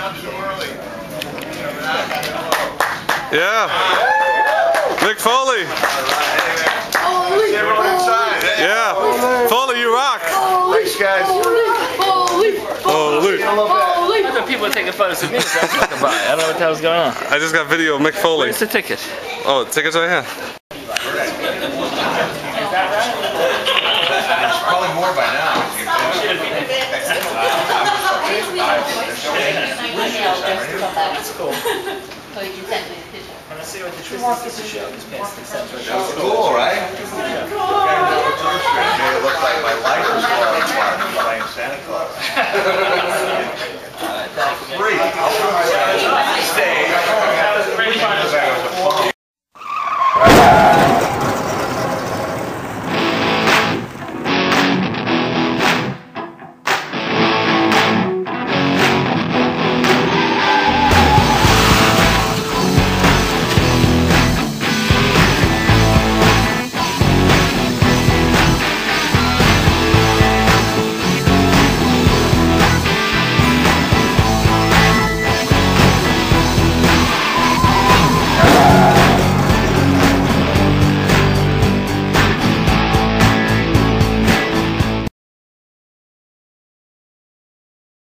Yeah. Mick Foley. Yeah. Foley, you rock. Thanks, guys. Foley. I thought people were taking photos of me, so I was walking by. I don't know what the hell's going on. I just got video of Mick Foley. Where's the ticket? Oh, the ticket's right here. There's probably more by now. That's cool. So you can send me a picture. I want to see what the twist is to show. This past the center. That's cool, right? Made it look like my life was falling apart. I'm playing Santa Claus. Free.